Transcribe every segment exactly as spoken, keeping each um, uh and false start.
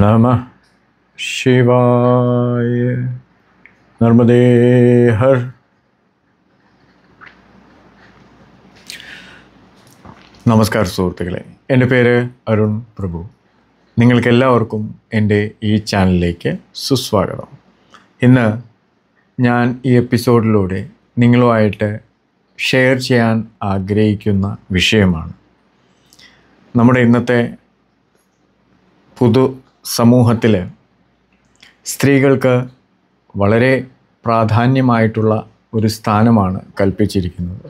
നമഃ ശിവായ. നർമ്മദേ ഹർ. നമസ്കാരം സുഹൃത്തുക്കളെ, എൻ്റെ പേര് അരുൺ പ്രഭു. നിങ്ങൾക്കെല്ലാവർക്കും എൻ്റെ ഈ ചാനലിലേക്ക് സുസ്വാഗതം. ഇന്ന് ഞാൻ ഈ എപ്പിസോഡിലൂടെ നിങ്ങളുമായിട്ട് ഷെയർ ചെയ്യാൻ ആഗ്രഹിക്കുന്ന വിഷയമാണ് നമ്മുടെ ഇന്നത്തെ പൊതു സമൂഹത്തിൽ സ്ത്രീകൾക്ക് വളരെ പ്രാധാന്യമായിട്ടുള്ള ഒരു സ്ഥാനമാണ് കൽപ്പിച്ചിരിക്കുന്നത്.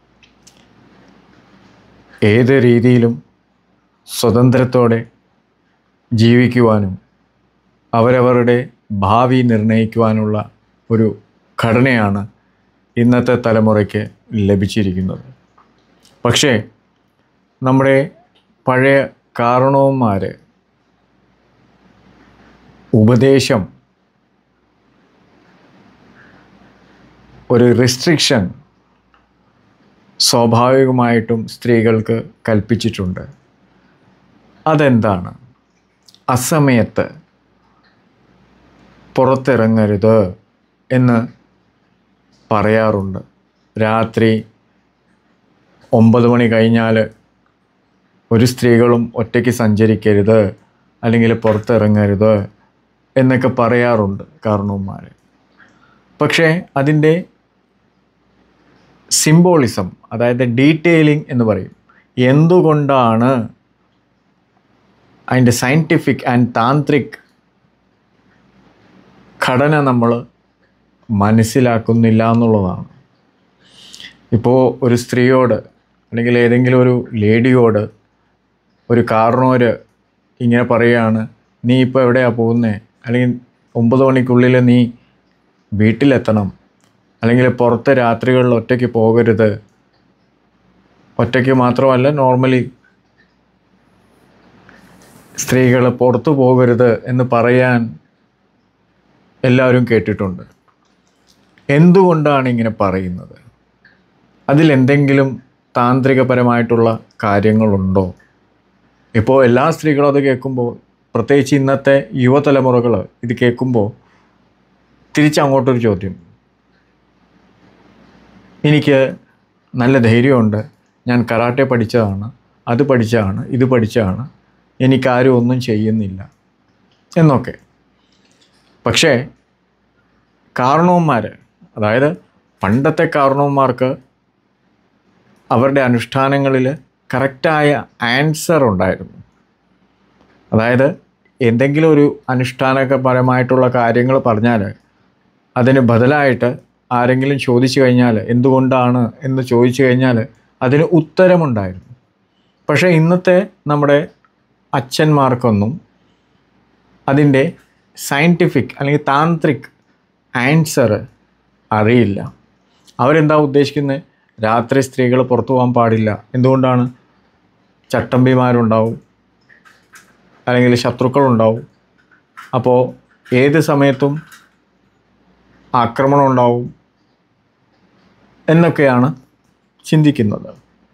ഏത് രീതിയിലും സ്വതന്ത്രത്തോടെ ജീവിക്കുവാനും അവരവരുടെ ഭാവി നിർണ്ണയിക്കുവാനുള്ള ഒരു ഘടനയാണ് ഇന്നത്തെ തലമുറയ്ക്ക് ലഭിച്ചിരിക്കുന്നത്. പക്ഷേ നമ്മുടെ പഴയ കാരണവന്മാർ ഉപദേശം, ഒരു റിസ്ട്രിക്ഷൻ സ്വാഭാവികമായിട്ടും സ്ത്രീകൾക്ക് കൽപ്പിച്ചിട്ടുണ്ട്. അതെന്താണ്? അസമയത്ത് പുറത്തിറങ്ങരുത് എന്ന് പറയാറുണ്ട്. രാത്രി ഒമ്പത് മണി കഴിഞ്ഞാൽ ഒരു സ്ത്രീകളും ഒറ്റയ്ക്ക് സഞ്ചരിക്കരുത്, അല്ലെങ്കിൽ പുറത്തിറങ്ങരുത് എന്നൊക്കെ പറയാറുണ്ട് കാരണവന്മാർ. പക്ഷേ അതിൻ്റെ സിംബോളിസം, അതായത് ഡീറ്റെയിലിംഗ് എന്ന് പറയും, എന്തുകൊണ്ടാണ് അതിൻ്റെ സയൻറ്റിഫിക് ആൻഡ് താന്ത്രിക് ഘടന നമ്മൾ മനസ്സിലാക്കുന്നില്ല എന്നുള്ളതാണ്. ഇപ്പോൾ ഒരു സ്ത്രീയോട് അല്ലെങ്കിൽ ഏതെങ്കിലും ഒരു ലേഡിയോട് ഒരു കാരണവർ ഇങ്ങനെ പറയുകയാണ്, നീ ഇപ്പോൾ എവിടെയാണ് പോകുന്നത്, അല്ലെങ്കിൽ ഒമ്പത് മണിക്കുള്ളിൽ നീ വീട്ടിലെത്തണം, അല്ലെങ്കിൽ പുറത്ത് രാത്രികളിൽ ഒറ്റയ്ക്ക് പോകരുത്. ഒറ്റയ്ക്ക് മാത്രമല്ല, നോർമലി സ്ത്രീകൾ പുറത്തു പോകരുത് എന്ന് പറയാൻ എല്ലാവരും കേട്ടിട്ടുണ്ട്. എന്തുകൊണ്ടാണ് ഇങ്ങനെ പറയുന്നത്? അതിലെന്തെങ്കിലും താന്ത്രികപരമായിട്ടുള്ള കാര്യങ്ങളുണ്ടോ? ഇപ്പോൾ എല്ലാ സ്ത്രീകളും അത് കേൾക്കുമ്പോൾ, പ്രത്യേകിച്ച് ഇന്നത്തെ യുവതലമുറകൾ ഇത് കേൾക്കുമ്പോൾ തിരിച്ചങ്ങോട്ടൊരു ചോദ്യം, എനിക്ക് നല്ല ധൈര്യമുണ്ട്, ഞാൻ കരാട്ടെ പഠിച്ചതാണ്, അത് പഠിച്ചതാണ്, ഇത് പഠിച്ചതാണ്, എനിക്കാരും ഒന്നും ചെയ്യുന്നില്ല എന്നൊക്കെ. പക്ഷേ കാരണവന്മാർ, അതായത് പണ്ടത്തെ കാരണവന്മാർക്ക് അവരുടെ അനുഷ്ഠാനങ്ങളിൽ കറക്റ്റായ ആൻസർ ഉണ്ടായിരുന്നു. അതായത് എന്തെങ്കിലും ഒരു അനുഷ്ഠാനപരമായിട്ടുള്ള കാര്യങ്ങൾ പറഞ്ഞാൽ അതിന് ബദലായിട്ട് ആരെങ്കിലും ചോദിച്ചു കഴിഞ്ഞാൽ, എന്തുകൊണ്ടാണ് എന്ന് ചോദിച്ചു കഴിഞ്ഞാൽ അതിന് ഉത്തരമുണ്ടായിരുന്നു. പക്ഷേ ഇന്നത്തെ നമ്മുടെ അച്ഛന്മാർക്കൊന്നും അതിൻ്റെ സയൻറ്റിഫിക് അല്ലെങ്കിൽ താന്ത്രിക് ആൻസർ അറിയില്ല. അവരെന്താ ഉദ്ദേശിക്കുന്നത്? രാത്രി സ്ത്രീകൾ പുറത്തു പോകാൻ പാടില്ല. എന്തുകൊണ്ടാണ്? ചട്ടമ്പിമാരുണ്ടാവും, അല്ലെങ്കിൽ ശത്രുക്കളുണ്ടാവും, അപ്പോൾ ഏത് സമയത്തും ആക്രമണം ഉണ്ടാവും എന്നൊക്കെയാണ് ചിന്തിക്കുന്നത്.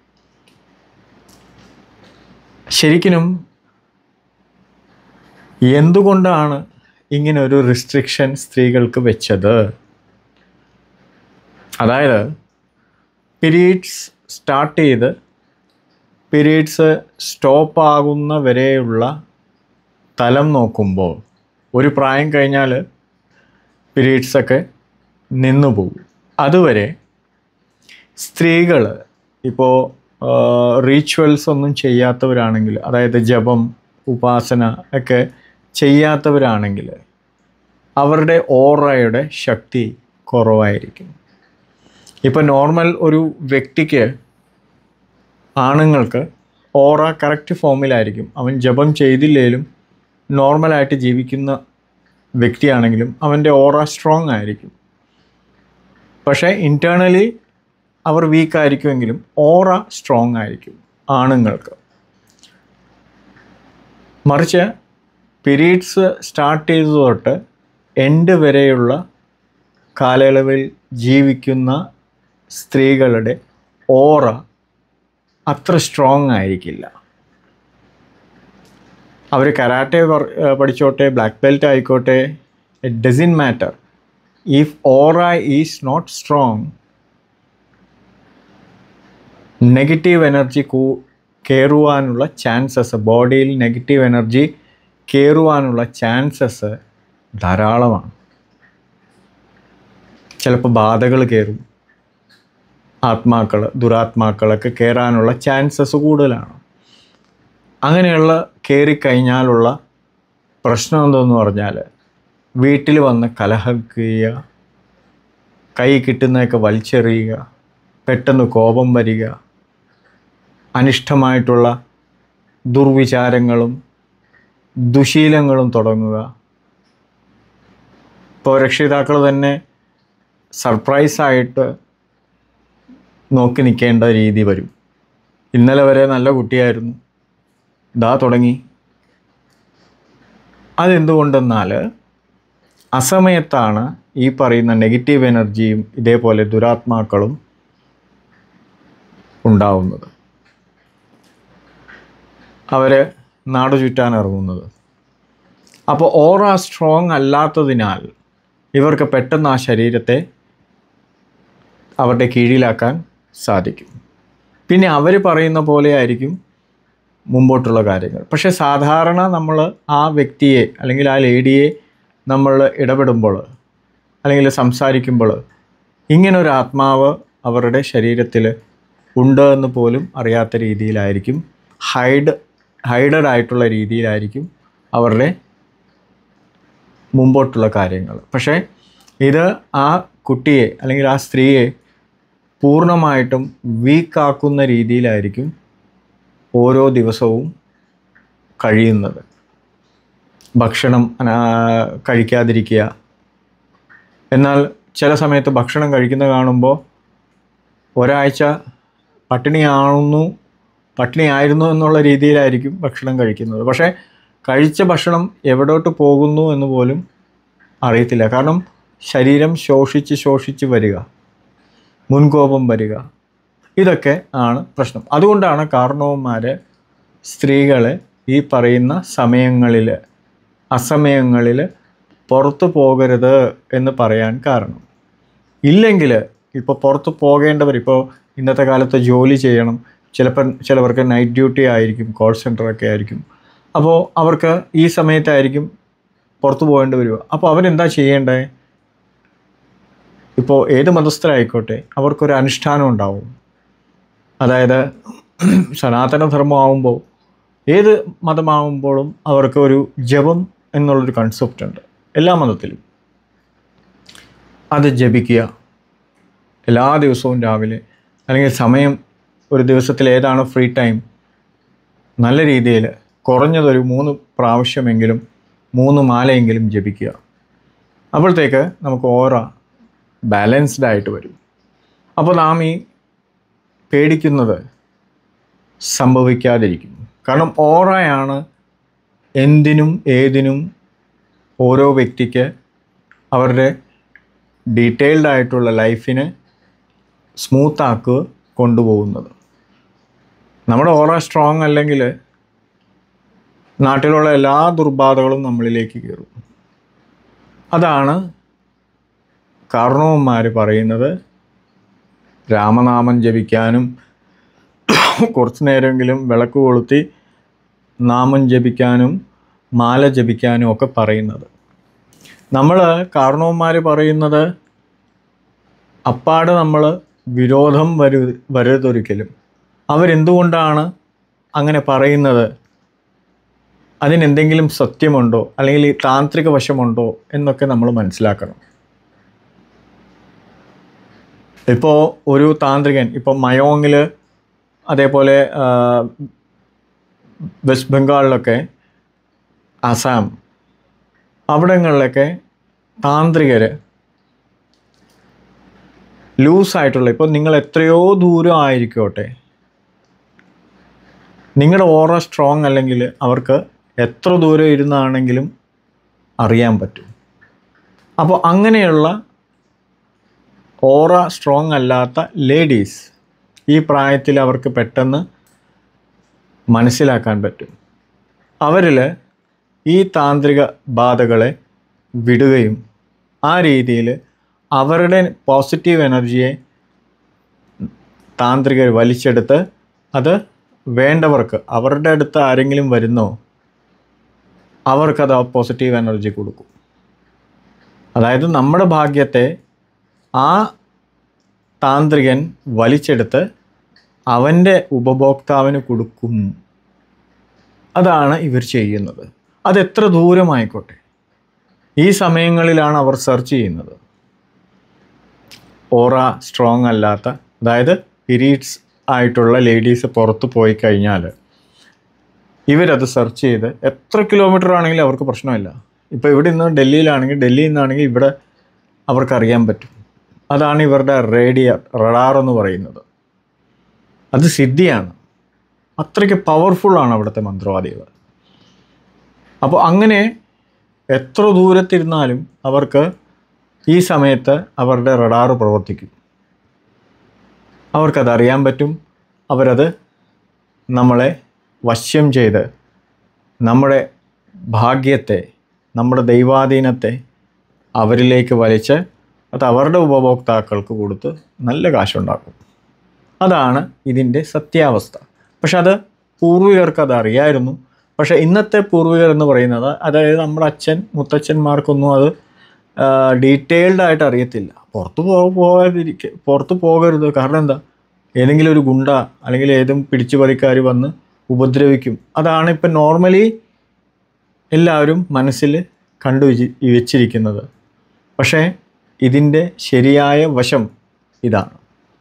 ശരിക്കും എന്തുകൊണ്ടാണ് ഇങ്ങനെ ഒരു റിസ്ട്രിക്ഷൻ സ്ത്രീകൾക്ക് വെച്ചത്? അതായത് പീരീഡ്സ് സ്റ്റാർട്ട് ചെയ്ത് പീരീഡ്സ് സ്റ്റോപ്പ് ആകുന്ന വരെയുള്ള തലം നോക്കുമ്പോൾ ഒരു പ്രായം കഴിഞ്ഞാൽ പീരീഡ്സൊക്കെ നിന്നു പോകും. അതുവരെ സ്ത്രീകൾ ഇപ്പോൾ റീച്വൽസ് ഒന്നും ചെയ്യാത്തവരാണെങ്കിൽ, അതായത് ജപം, ഉപാസന ഒക്കെ ചെയ്യാത്തവരാണെങ്കിൽ അവരുടെ ഓറയുടെ ശക്തി കുറവായിരിക്കും. ഇപ്പോൾ നോർമൽ ഒരു വ്യക്തിക്ക്, ആണുങ്ങൾക്ക് ഓറ കറക്റ്റ് ഫോമിലായിരിക്കും. അവൻ ജപം ചെയ്തില്ലെങ്കിലും നോർമലായിട്ട് ജീവിക്കുന്ന വ്യക്തിയാണെങ്കിലും അവൻ്റെ ഓറ സ്ട്രോങ് ആയിരിക്കും. പക്ഷേ ഇൻറ്റേർണലി അവർ വീക്കായിരിക്കുമെങ്കിലും ഓറ സ്ട്രോങ് ആയിരിക്കും ആണുങ്ങൾക്ക്. മറിച്ച് പീരീഡ്സ് സ്റ്റാർട്ട് ചെയ്തത് തൊട്ട് എൻഡ് വരെയുള്ള കാലയളവിൽ ജീവിക്കുന്ന സ്ത്രീകളുടെ ഓറ അത്ര സ്ട്രോങ് ആയിരിക്കില്ല. അവർ കരാട്ടെ പഠിച്ചോട്ടെ, ബ്ലാക്ക് ബെൽറ്റ് ആയിക്കോട്ടെ, it doesn't matter. If aura is not strong, negative energy കൂ കയറുവാനുള്ള ചാൻസസ്, ബോഡിയിൽ നെഗറ്റീവ് എനർജി കയറുവാനുള്ള ചാൻസസ് ധാരാളമാണ്. ചിലപ്പോൾ ബാധകൾ കയറും, ആത്മാക്കൾ, ദുരാത്മാക്കളൊക്കെ കയറാനുള്ള ചാൻസസ് കൂടുതലാണ്. അങ്ങനെയുള്ള കയറിക്കഴിഞ്ഞാലുള്ള പ്രശ്നം എന്തെന്ന് പറഞ്ഞാൽ വീട്ടിൽ വന്ന് കലഹിക്കുക, കൈ കിട്ടുന്നതൊക്കെ വലിച്ചെറിയുക, പെട്ടെന്ന് കോപം വരിക, അനിഷ്ടമായിട്ടുള്ള ദുർവിചാരങ്ങളും ദുശീലങ്ങളും തുടങ്ങുക. ഇപ്പോൾ രക്ഷിതാക്കൾ തന്നെ സർപ്രൈസായിട്ട് നോക്കി നിൽക്കേണ്ട രീതി വരും. ഇന്നലെ വരെ നല്ല കുട്ടിയായിരുന്നു, ഇതാ തുടങ്ങി. അതെന്തുകൊണ്ടെന്നാൽ അസമയത്താണ് ഈ പറയുന്ന നെഗറ്റീവ് എനർജിയും ഇതേപോലെ ദുരാത്മാക്കളും ഉണ്ടാവുന്നത്. അവർ നാട് ചുറ്റാൻ ഇറങ്ങുന്നത്. അപ്പോൾ ഓറ സ്ട്രോങ് അല്ലാത്തതിനാൽ ഇവർക്ക് പെട്ടെന്ന് ആ ശരീരത്തെ അവരുടെ കീഴിലാക്കാൻ സാധിക്കും. പിന്നെ അവർ പറയുന്ന പോലെ ആയിരിക്കും മുമ്പോട്ടുള്ള കാര്യങ്ങൾ. പക്ഷേ സാധാരണ നമ്മൾ ആ വ്യക്തിയെ അല്ലെങ്കിൽ ആ ലേഡിയെ നമ്മൾ ഇടപെടുമ്പോൾ അല്ലെങ്കിൽ സംസാരിക്കുമ്പോൾ ഇങ്ങനൊരു ആത്മാവ് അവരുടെ ശരീരത്തിൽ ഉണ്ട് എന്ന് പോലും അറിയാത്ത രീതിയിലായിരിക്കും, ഹൈഡ് ഹൈഡഡ് ആയിട്ടുള്ള രീതിയിലായിരിക്കും അവരുടെ മുമ്പോട്ടുള്ള കാര്യങ്ങൾ. പക്ഷേ ഇത് ആ കുട്ടിയെ അല്ലെങ്കിൽ ആ സ്ത്രീയെ പൂർണ്ണമായിട്ടും വീക്കാക്കുന്ന രീതിയിലായിരിക്കും ഓരോ ദിവസവും കഴിയുന്നത്. ഭക്ഷണം കഴിക്കാതിരിക്കുക. എന്നാൽ ചില സമയത്ത് ഭക്ഷണം കഴിക്കുന്നത് കാണുമ്പോൾ ഒരാഴ്ച പട്ടിണിയാവുന്നു പട്ടിണിയായിരുന്നു എന്നുള്ള രീതിയിലായിരിക്കും ഭക്ഷണം കഴിക്കുന്നത്. പക്ഷേ കഴിച്ച ഭക്ഷണം എവിടോട്ട് പോകുന്നു എന്ന് പോലും അറിയത്തില്ല. കാരണം ശരീരം ശോഷിച്ച് ശോഷിച്ച് വരിക, മുൻകോപം വരിക, ഇതൊക്കെ ആണ് പ്രശ്നം. അതുകൊണ്ടാണ് കാരണവന്മാർ സ്ത്രീകളെ ഈ പറയുന്ന സമയങ്ങളിൽ, അസമയങ്ങളിൽ പുറത്തു പോകരുത് എന്ന് പറയാൻ കാരണം. ഇല്ലെങ്കിൽ ഇപ്പോൾ പുറത്ത് പോകേണ്ടവർ, ഇപ്പോൾ ഇന്നത്തെ കാലത്ത് ജോലി ചെയ്യണം, ചിലപ്പോൾ ചിലവർക്ക് നൈറ്റ് ഡ്യൂട്ടി ആയിരിക്കും, കോൾ സെൻ്ററൊക്കെ ആയിരിക്കും. അപ്പോൾ അവർക്ക് ഈ സമയത്തായിരിക്കും പുറത്തു പോകേണ്ടി വരിക. അപ്പോൾ അവരെന്താ ചെയ്യേണ്ടത്? ഇപ്പോൾ ഏത് മതസ്ഥരായിക്കോട്ടെ അവർക്കൊരു അനുഷ്ഠാനം ഉണ്ടാവും. അതായത് സനാതനധർമ്മമാകുമ്പോൾ, ഏത് മതമാകുമ്പോഴും അവർക്ക് ഒരു ജപം എന്നുള്ളൊരു കൺസെപ്റ്റ് ഉണ്ട് എല്ലാ മതത്തിലും. അത് ജപിക്കുക എല്ലാ ദിവസവും രാവിലെ, അല്ലെങ്കിൽ സമയം ഒരു ദിവസത്തിൽ ഏതാണ് ഫ്രീ ടൈം, നല്ല രീതിയിൽ കുറഞ്ഞതൊരു മൂന്ന് പ്രാവശ്യമെങ്കിലും മൂന്ന് മാലയെങ്കിലും ജപിക്കുക. അപ്പോഴത്തേക്ക് നമുക്ക് ഓറ ബാലൻസ്ഡ് ആയിട്ട് വരും. അപ്പോൾ നാം ഈ പേടിക്കുന്നത് സംഭവിക്കാതിരിക്കും. കാരണം ഓറയാണ് എന്തിനും ഏതിനും ഓരോ വ്യക്തിക്ക് അവരുടെ ഡീറ്റെയിൽഡ് ആയിട്ടുള്ള ലൈഫിനെ സ്മൂത്താക്കുക കൊണ്ടുപോകുന്നത്. നമ്മുടെ ഓറ സ്ട്രോങ് അല്ലെങ്കിൽ നാട്ടിലുള്ള എല്ലാ ദുർബാധകളും നമ്മളിലേക്ക് കയറും. അതാണ് കാരണവന്മാർ പറയുന്നത് രാമനാമം ജപിക്കാനും കുറച്ച് നേരമെങ്കിലും വിളക്ക് കൊളുത്തി നാമം ജപിക്കാനും മാല ജപിക്കാനും ഒക്കെ പറയുന്നത്. നമ്മൾ കാരണവന്മാർ പറയുന്നത് അപ്പാട് നമ്മൾ വിരോധം വരു വരരുതൊരിക്കലും. അവരെന്തുകൊണ്ടാണ് അങ്ങനെ പറയുന്നത്, അതിനെന്തെങ്കിലും സത്യമുണ്ടോ അല്ലെങ്കിൽ താന്ത്രിക വശമുണ്ടോ എന്നൊക്കെ നമ്മൾ മനസ്സിലാക്കണം. ഇപ്പോൾ ഒരു താന്ത്രികൻ, ഇപ്പോൾ മയോങ്ങിൽ, അതേപോലെ വെസ്റ്റ് ബംഗാളിലൊക്കെ, ആസാം, അവിടങ്ങളിലൊക്കെ താന്ത്രികർ ലൂസായിട്ടുള്ള, ഇപ്പോൾ നിങ്ങൾ എത്രയോ ദൂരം ആയിരിക്കോട്ടെ, നിങ്ങളുടെ ഓറ സ്ട്രോങ് അല്ലെങ്കിൽ അവർക്ക് എത്ര ദൂരം ഇരുന്നാണെങ്കിലും അറിയാൻ പറ്റും. അപ്പോൾ അങ്ങനെയുള്ള ഓറ സ്ട്രോങ് അല്ലാത്ത ലേഡീസ് ഈ പ്രായത്തിൽ അവർക്ക് പെട്ടെന്ന് മനസ്സിലാക്കാൻ പറ്റും. അവരിൽ ഈ താന്ത്രിക ബാധകളെ വിടുകയും ആ രീതിയിൽ അവരുടെ പോസിറ്റീവ് എനർജിയെ താന്ത്രികർ വലിച്ചെടുത്ത് അത് വേണ്ടവർക്ക്, അവരുടെ അടുത്ത് ആരെങ്കിലും വരുന്നോ അവർക്കത് ആ പോസിറ്റീവ് എനർജി കൊടുക്കും. അതായത് നമ്മുടെ ഭാഗ്യത്തെ ആ താന്ത്രികൻ വലിച്ചെടുത്ത് അവൻ്റെ ഉപഭോക്താവിന് കൊടുക്കും. അതാണ് ഇവർ ചെയ്യുന്നത്. അതെത്ര ദൂരമായിക്കോട്ടെ. ഈ സമയങ്ങളിലാണ് അവർ സെർച്ച് ചെയ്യുന്നത്. ഓറ സ്ട്രോങ് അല്ലാത്ത, അതായത് പീരീഡ്സ് ആയിട്ടുള്ള ലേഡീസ് പുറത്ത് പോയി കഴിഞ്ഞാൽ ഇവരത് സെർച്ച് ചെയ്ത് എത്ര കിലോമീറ്റർ ആണെങ്കിലും അവർക്ക് പ്രശ്നമില്ല. ഇപ്പോൾ ഇവിടെ നിന്ന് ഡൽഹിയിലാണെങ്കിൽ ഡൽഹിയിൽ നിന്നാണെങ്കിൽ ഇവിടെ അവർക്കറിയാൻ പറ്റും. അതാണ് ഇവരുടെ റേഡിയ റഡാർ എന്ന് പറയുന്നത്. അത് സിദ്ധിയാണ്. അത്രയ്ക്ക് പവർഫുള്ളാണ് അവിടുത്തെ മന്ത്രവാദികൾ. അപ്പോൾ അങ്ങനെ എത്ര ദൂരത്തിരുന്നാലും അവർക്ക് ഈ സമയത്ത് അവരുടെ റഡാർ പ്രവർത്തിക്കും. അവർക്കതറിയാൻ പറ്റും. അവരത് നമ്മളെ വശ്യം ചെയ്ത് നമ്മുടെ ഭാഗ്യത്തെ, നമ്മുടെ ദൈവാധീനത്തെ അവരിലേക്ക് വലിച്ച് അത് അവരുടെ ഉപഭോക്താക്കൾക്ക് കൊടുത്ത് നല്ല കാശുണ്ടാക്കും. അതാണ് ഇതിൻ്റെ സത്യാവസ്ഥ. പക്ഷെ അത് പൂർവികർക്ക് അത് അറിയായിരുന്നു. പക്ഷേ ഇന്നത്തെ പൂർവികർ എന്ന് പറയുന്നത്, അതായത് നമ്മുടെ അച്ഛൻ മുത്തച്ഛന്മാർക്കൊന്നും അത് ഡീറ്റെയിൽഡ് ആയിട്ട് അറിയത്തില്ല. പുറത്ത് പോ പോകാതിരിക്കുക പുറത്ത് പോകരുത്. കാരണം എന്താ, ഏതെങ്കിലും ഒരു ഗുണ്ട അല്ലെങ്കിൽ ഏതും പിടിച്ചു പറിക്കാർ വന്ന് ഉപദ്രവിക്കും. അതാണ് ഇപ്പം നോർമലി എല്ലാവരും മനസ്സിൽ കണ്ടു വെച്ചിരിക്കുന്നത്. പക്ഷേ ഇതിൻ്റെ ശരിയായ വശം ഇതാണ്.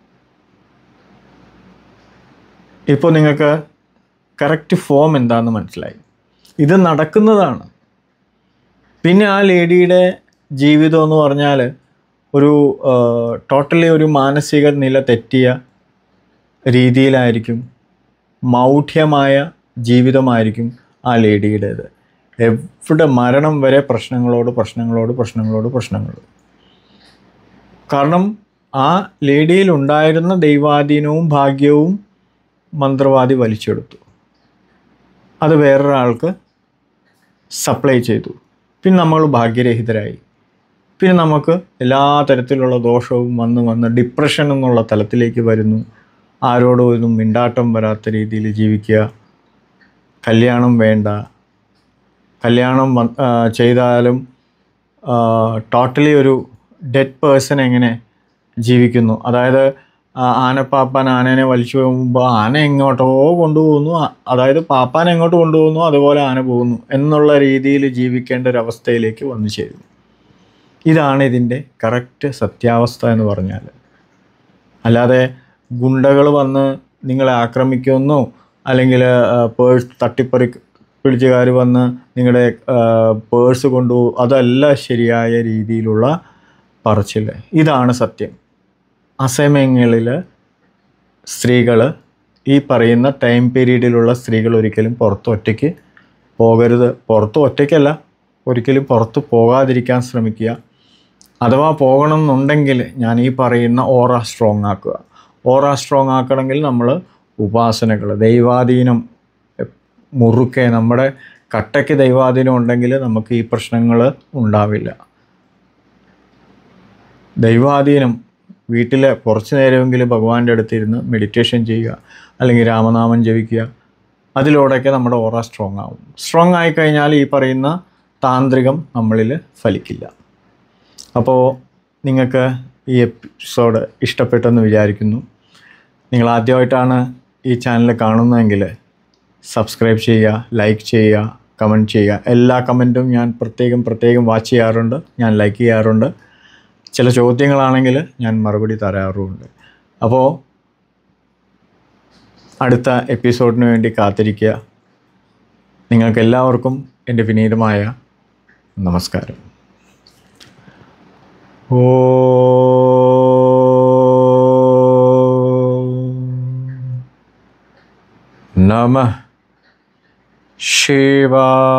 ഇപ്പോൾ നിങ്ങൾക്ക് കറക്റ്റ് ഫോം എന്താണെന്ന് മനസ്സിലായി. ഇത് നടക്കുന്നതാണ്. പിന്നെ ആ ലേഡിയുടെ ജീവിതം എന്ന് പറഞ്ഞാൽ ഒരു ടോട്ടലി ഒരു മാനസിക നില തെറ്റിയ രീതിയിലായിരിക്കും. മൗഢ്യമായ ജീവിതമായിരിക്കും ആ ലേഡിയുടേത്. എവിടെ മരണം വരെ പ്രശ്നങ്ങളോട് പ്രശ്നങ്ങളോട് പ്രശ്നങ്ങളോട് പ്രശ്നങ്ങൾ. കാരണം ആ ലേഡിയിൽ ഉണ്ടായിരുന്ന ദൈവാധീനവും ഭാഗ്യവും മന്ത്രവാദി വലിച്ചെടുത്തു. അത് വേറൊരാൾക്ക് സപ്ലൈ ചെയ്തു. പിന്നെ നമ്മൾ ഭാഗ്യരഹിതരായി. പിന്നെ നമുക്ക് എല്ലാ തരത്തിലുള്ള ദോഷവും വന്ന് വന്ന് ഡിപ്രഷൻ എന്നുള്ള തലത്തിലേക്ക് വരുന്നു. ആരോടും ഒന്നും മിണ്ടാട്ടം വരാത്ത രീതിയിൽ ജീവിക്കുക. കല്യാണം വേണ്ട. കല്യാണം ചെയ്താലും ടോട്ടലി ഒരു ഡെഡ് പേഴ്സൺ എങ്ങനെ ജീവിക്കുന്നു. അതായത് ആനപ്പാപ്പാൻ ആനേനെ വലിച്ചു പോകുമ്പോൾ ആന എങ്ങോട്ടോ കൊണ്ടുപോകുന്നു, അതായത് പാപ്പാൻ എങ്ങോട്ട് കൊണ്ടുപോകുന്നു അതുപോലെ ആന പോകുന്നു എന്നുള്ള രീതിയിൽ ജീവിക്കേണ്ട ഒരവസ്ഥയിലേക്ക് വന്നു ചേരുന്നു. ഇതാണ് ഇതിൻ്റെ കറക്റ്റ് സത്യാവസ്ഥ എന്ന് പറഞ്ഞാൽ. അല്ലാതെ ഗുണ്ടകൾ വന്ന് നിങ്ങളെ ആക്രമിക്കുമെന്നോ അല്ലെങ്കിൽ പേഴ്സ് തട്ടിപ്പറി പിടിച്ചുകാർ വന്ന് നിങ്ങളുടെ പേഴ്സ് കൊണ്ടുപോകും, അതല്ല ശരിയായ രീതിയിലുള്ള പറച്ചിൽ. ഇതാണ് സത്യം. അസമയങ്ങളിൽ സ്ത്രീകൾ, ഈ പറയുന്ന ടൈം പീരീഡിലുള്ള സ്ത്രീകൾ ഒരിക്കലും പുറത്ത് ഒറ്റയ്ക്ക് പോകരുത്. പുറത്ത് ഒറ്റയ്ക്കല്ല, ഒരിക്കലും പുറത്ത് പോകാതിരിക്കാൻ ശ്രമിക്കുക. അഥവാ പോകണം എന്നുണ്ടെങ്കിൽ ഞാൻ ഈ പറയുന്ന ഓറ സ്ട്രോങ് ആക്കുക. ഓറ സ്ട്രോങ് ആക്കണമെങ്കിൽ നമ്മൾ ഉപാസനകൾ, ദൈവാധീനം മുറുക്കെ, നമ്മുടെ കട്ടയ്ക്ക് ദൈവാധീനം ഉണ്ടെങ്കിൽ നമുക്ക് ഈ പ്രശ്നങ്ങൾ ഉണ്ടാവില്ല. ദൈവാധീനം വീട്ടിൽ കുറച്ച് നേരമെങ്കിലും ഭഗവാന്റെ അടുത്തിരുന്ന് മെഡിറ്റേഷൻ ചെയ്യുക, അല്ലെങ്കിൽ രാമനാമം ജപിക്കുക. അതിലൂടെയൊക്കെ നമ്മുടെ ഓറ സ്ട്രോങ് ആവും. സ്ട്രോങ് ആയിക്കഴിഞ്ഞാൽ ഈ പറയുന്ന താന്ത്രികം നമ്മളിൽ ഫലിക്കില്ല. അപ്പോൾ നിങ്ങൾക്ക് ഈ എപ്പിസോഡ് ഇഷ്ടപ്പെട്ടെന്ന് വിചാരിക്കുന്നു. നിങ്ങൾ ആദ്യമായിട്ടാണ് ഈ ചാനൽ കാണുന്നതെങ്കിൽ സബ്സ്ക്രൈബ് ചെയ്യുക, ലൈക്ക് ചെയ്യുക, കമൻറ്റ് ചെയ്യുക. എല്ലാ കമൻറ്റും ഞാൻ പ്രത്യേകം പ്രത്യേകം വാച്ച് ചെയ്യാറുണ്ട്, ഞാൻ ലൈക്ക് ചെയ്യാറുണ്ട്. ചില ചോദ്യങ്ങളാണെങ്കിൽ ഞാൻ മറുപടി തരാറുമുണ്ട്. അപ്പോൾ അടുത്ത എപ്പിസോഡിന് വേണ്ടി കാത്തിരിക്കുക. നിങ്ങൾക്കെല്ലാവർക്കും എൻ്റെ വിനീതമായ നമസ്കാരം. ഓ നമഃ ശിവായ.